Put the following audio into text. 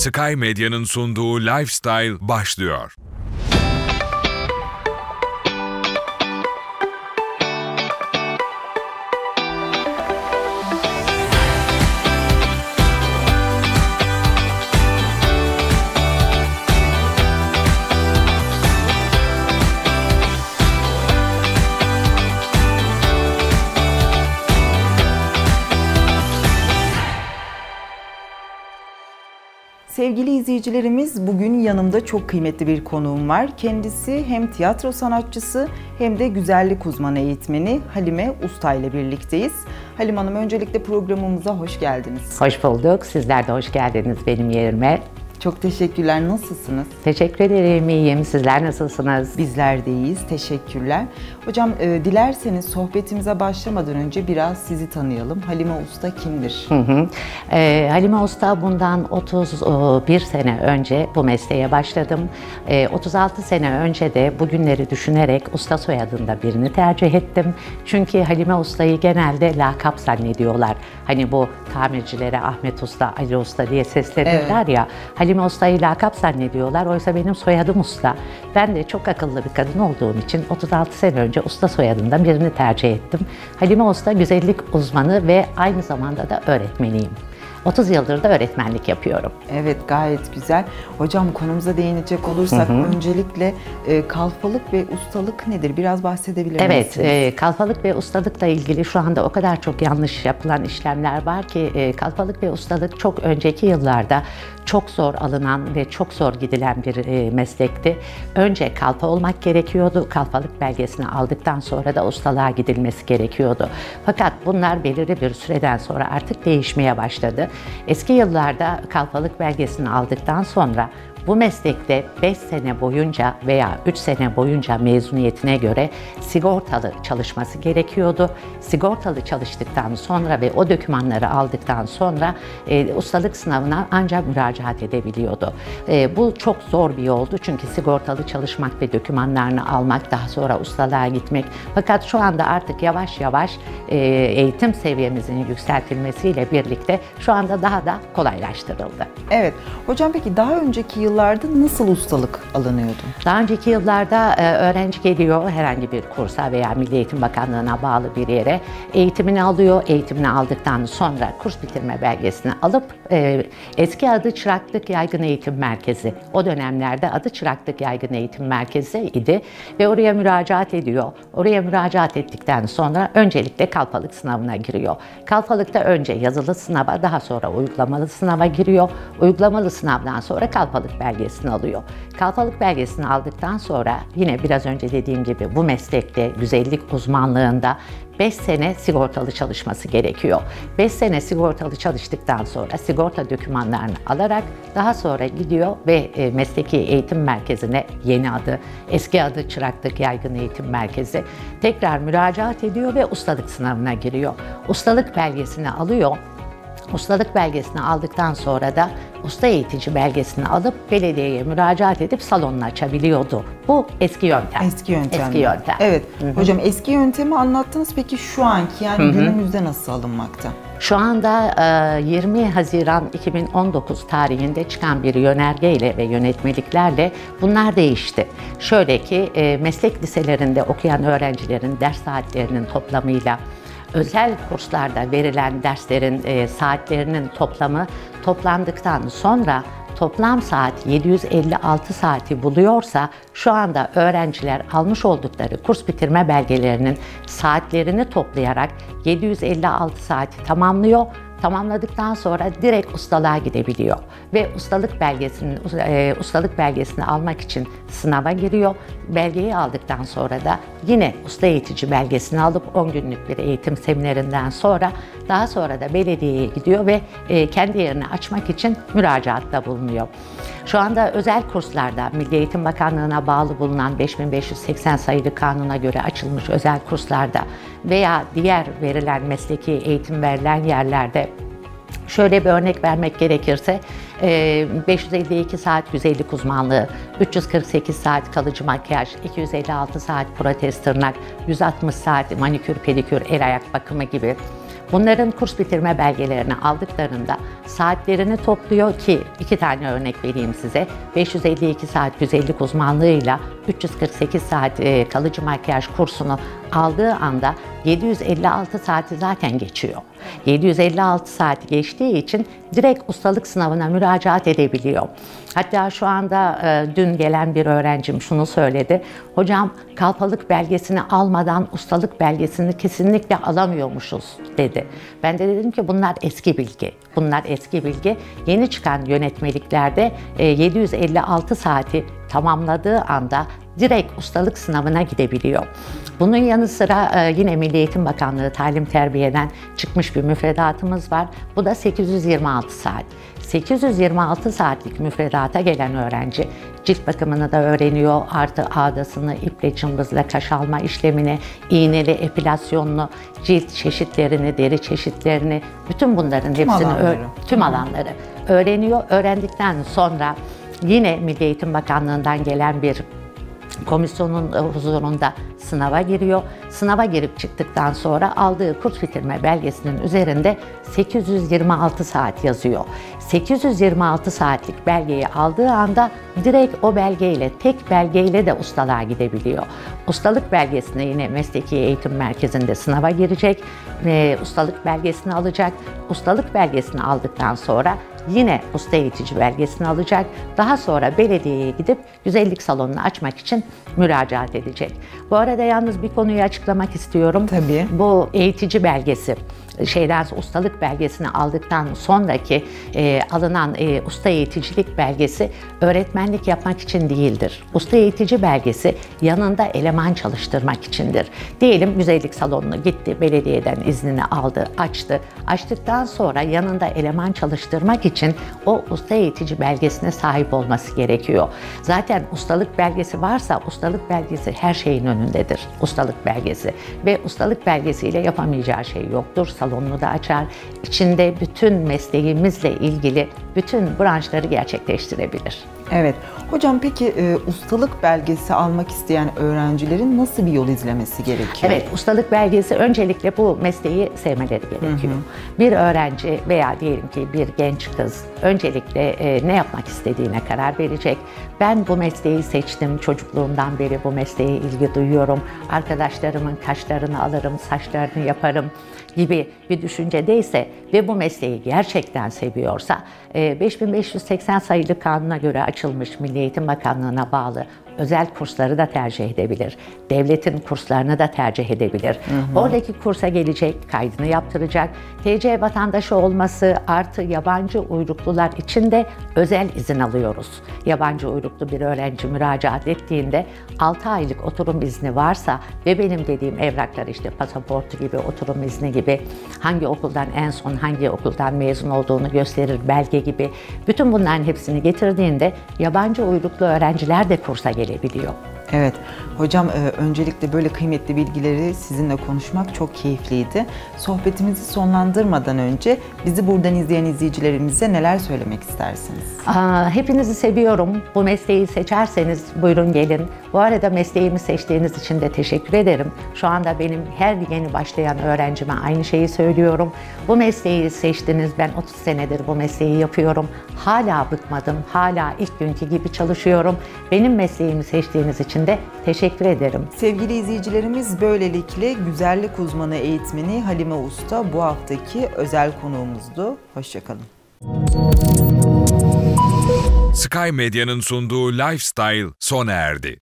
Sky Medya'nın sunduğu Lifestyle başlıyor. Sevgili izleyicilerimiz, bugün yanımda çok kıymetli bir konuğum var. Kendisi hem tiyatro sanatçısı hem de güzellik uzmanı eğitmeni Halime Usta ile birlikteyiz. Halime Hanım, öncelikle programımıza hoş geldiniz. Hoş bulduk. Sizler de hoş geldiniz benim yerime. Çok teşekkürler. Nasılsınız? Teşekkür ederim. İyiyim. Sizler nasılsınız? Bizler de iyiyiz. Teşekkürler. Hocam, dilerseniz sohbetimize başlamadan önce biraz sizi tanıyalım. Halime Usta kimdir? Halime Usta, bundan 31 sene önce bu mesleğe başladım. 36 sene önce de bugünleri düşünerek usta soyadında birini tercih ettim. Çünkü Halime Usta'yı genelde lakap zannediyorlar. Hani bu tamircilere Ahmet Usta, Ali Usta diye seslenirler ya. Halime Usta'yı lakap zannediyorlar. Oysa benim soyadım Usta. Ben de çok akıllı bir kadın olduğum için 36 sene önce usta soyadından birini tercih ettim. Halime Usta güzellik uzmanı ve aynı zamanda da öğretmeniyim. 30 yıldır da öğretmenlik yapıyorum. Evet, gayet güzel. Hocam, konumuza değinecek olursak öncelikle kalfalık ve ustalık nedir? Biraz bahsedebilir misiniz? Evet, kalfalık ve ustalıkla ilgili şu anda o kadar çok yanlış yapılan işlemler var ki kalfalık ve ustalık çok önceki yıllarda çok zor alınan ve çok zor gidilen bir meslekti. Önce kalfa olmak gerekiyordu. Kalfalık belgesini aldıktan sonra da ustalığa gidilmesi gerekiyordu. Fakat bunlar belirli bir süreden sonra artık değişmeye başladı. Eski yıllarda kalfalık belgesini aldıktan sonra bu meslekte 5 sene boyunca veya 3 sene boyunca mezuniyetine göre sigortalı çalışması gerekiyordu. Sigortalı çalıştıktan sonra ve o dokümanları aldıktan sonra ustalık sınavına ancak müracaat edebiliyordu. Bu çok zor bir yoldu çünkü sigortalı çalışmak ve dokümanlarını almak, daha sonra ustalığa gitmek. Fakat şu anda artık yavaş yavaş eğitim seviyemizin yükseltilmesiyle birlikte şu anda daha da kolaylaştırıldı. Evet. Hocam, peki daha önceki yıllarda nasıl ustalık alınıyordu? Daha önceki yıllarda öğrenci geliyor herhangi bir kursa veya Milli Eğitim Bakanlığı'na bağlı bir yere, eğitimini alıyor. Eğitimini aldıktan sonra kurs bitirme belgesini alıp eski adı Çıraklık Yaygın Eğitim Merkezi, o dönemlerde adı Çıraklık Yaygın Eğitim Merkezi idi ve oraya müracaat ediyor. Oraya müracaat ettikten sonra öncelikle kalfalık sınavına giriyor. Kalfalıkta önce yazılı sınava, daha sonra uygulamalı sınava giriyor. Uygulamalı sınavdan sonra kalfalık belgesini alıyor. Kalfalık belgesini aldıktan sonra yine biraz önce dediğim gibi bu meslekte, güzellik uzmanlığında 5 sene sigortalı çalışması gerekiyor. 5 sene sigortalı çalıştıktan sonra sigorta dokümanlarını alarak daha sonra gidiyor ve mesleki eğitim merkezine, yeni adı, eski adı Çıraklık Yaygın Eğitim Merkezi, tekrar müracaat ediyor ve ustalık sınavına giriyor. Ustalık belgesini alıyor. Ustalık belgesini aldıktan sonra da usta eğitici belgesini alıp belediyeye müracaat edip salonunu açabiliyordu. Bu eski yöntem. Eski yöntem. Eski yöntem. Evet. Hocam, eski yöntemi anlattınız. Peki şu anki, yani günümüzde nasıl alınmakta? Şu anda 20 Haziran 2019 tarihinde çıkan bir yönergeyle ve yönetmeliklerle bunlar değişti. Şöyle ki meslek liselerinde okuyan öğrencilerin ders saatlerinin toplamıyla özel kurslarda verilen derslerin saatlerinin toplamı toplandıktan sonra toplam saat 756 saati buluyorsa şu anda öğrenciler almış oldukları kurs bitirme belgelerinin saatlerini toplayarak 756 saati tamamlıyor. Tamamladıktan sonra direkt ustalığa gidebiliyor ve ustalık belgesini almak için sınava giriyor. Belgeyi aldıktan sonra da yine usta eğitici belgesini alıp 10 günlük bir eğitim seminerinden sonra daha sonra da belediyeye gidiyor ve kendi yerini açmak için müracaatta bulunuyor. Şu anda özel kurslarda Milli Eğitim Bakanlığı'na bağlı bulunan 5580 sayılı kanuna göre açılmış özel kurslarda veya diğer verilen mesleki eğitim verilen yerlerde şöyle bir örnek vermek gerekirse 552 saat güzellik uzmanlığı, 348 saat kalıcı makyaj, 256 saat protez tırnak, 160 saat manikür pedikür el ayak bakımı gibi bunların kurs bitirme belgelerini aldıklarında saatlerini topluyor ki 2 tane örnek vereyim size. 552 saat güzellik uzmanlığıyla 348 saat kalıcı makyaj kursunu aldığı anda 756 saati zaten geçiyor. 756 saati geçtiği için direkt ustalık sınavına müracaat edebiliyor. Hatta şu anda dün gelen bir öğrencim şunu söyledi. Hocam, kalfalık belgesini almadan ustalık belgesini kesinlikle alamıyormuşuz dedi. Ben de dedim ki bunlar eski bilgi. Bunlar eski bilgi. Yeni çıkan yönetmeliklerde 756 saati tamamladığı anda direkt ustalık sınavına gidebiliyor. Bunun yanı sıra yine Milli Eğitim Bakanlığı Talim Terbiye'den çıkmış bir müfredatımız var. Bu da 826 saat. 826 saatlik müfredata gelen öğrenci cilt bakımını da öğreniyor, artı ağdasını, iple cımbızla kaş alma işlemini, iğneli epilasyonunu, cilt çeşitlerini, deri çeşitlerini, bütün bunların hepsini tüm alanları öğreniyor. Öğrendikten sonra yine Milli Eğitim Bakanlığı'ndan gelen bir komisyonun huzurunda sınava giriyor. Sınava girip çıktıktan sonra aldığı kurs bitirme belgesinin üzerinde 826 saat yazıyor. 826 saatlik belgeyi aldığı anda direkt o belgeyle, tek belgeyle de ustalığa gidebiliyor. Ustalık belgesine yine Mesleki Eğitim Merkezi'nde sınava girecek, ustalık belgesini alacak. Ustalık belgesini aldıktan sonra yine usta eğitici belgesini alacak. Daha sonra belediyeye gidip güzellik salonunu açmak için müracaat edecek. Bu arada yalnız bir konuyu açıklamak istiyorum. Tabii. Bu eğitici belgesi, ustalık belgesini aldıktan sonraki alınan usta eğiticilik belgesi öğretmenlik yapmak için değildir. Usta eğitici belgesi yanında eleman çalıştırmak içindir. Diyelim güzellik salonuna gitti, belediyeden iznini aldı, açtı. Açtıktan sonra yanında eleman çalıştırmak için o usta eğitici belgesine sahip olması gerekiyor. Zaten ustalık belgesi varsa ustalık belgesi her şeyin önündedir. Ustalık belgesi ve ustalık belgesiyle yapamayacağı şey yoktur. Salonunu da açar. İçinde bütün mesleğimizle ilgili bütün branşları gerçekleştirebilir. Evet. Hocam peki ustalık belgesi almak isteyen öğrencilerin nasıl bir yol izlemesi gerekiyor? Evet, ustalık belgesi öncelikle bu mesleği sevmeleri gerekiyor. Bir öğrenci veya diyelim ki bir genç kız öncelikle ne yapmak istediğine karar verecek. Ben bu mesleği seçtim, çocukluğumdan beri bu mesleğe ilgi duyuyorum. Arkadaşlarımın kaşlarını alırım, saçlarını yaparım gibi bir düşüncedeyse ve bu mesleği gerçekten seviyorsa 5580 sayılı kanuna göre açılmış Milli Eğitim Bakanlığı'na bağlı özel kursları da tercih edebilir. Devletin kurslarını da tercih edebilir. Oradaki kursa gelecek, kaydını yaptıracak. TC vatandaşı olması artı yabancı uyruklular için de özel izin alıyoruz. Yabancı uyruklu bir öğrenci müracaat ettiğinde 6 aylık oturum izni varsa ve benim dediğim evraklar işte pasaportu gibi, oturum izni gibi, hangi okuldan en son hangi okuldan mezun olduğunu gösterir belge gibi, bütün bunların hepsini getirdiğinde yabancı uyruklu öğrenciler de kursa gelebiliyor. Evet. Hocam öncelikle böyle kıymetli bilgileri sizinle konuşmak çok keyifliydi. Sohbetimizi sonlandırmadan önce bizi buradan izleyen izleyicilerimize neler söylemek istersiniz? Hepinizi seviyorum. Bu mesleği seçerseniz buyurun gelin. Bu arada mesleğimi seçtiğiniz için de teşekkür ederim. Şu anda benim her yeni başlayan öğrencime aynı şeyi söylüyorum. Bu mesleği seçtiniz. Ben 30 senedir bu mesleği yapıyorum. Hala bıkmadım. Hala ilk günkü gibi çalışıyorum. Benim mesleğimi seçtiğiniz için de teşekkür ederim. Sevgili izleyicilerimiz, böylelikle güzellik uzmanı eğitmeni Halime Usta bu haftaki özel konuğumuzdu. Hoşça kalın. Sky Medya'nın sunduğu Lifestyle sona erdi.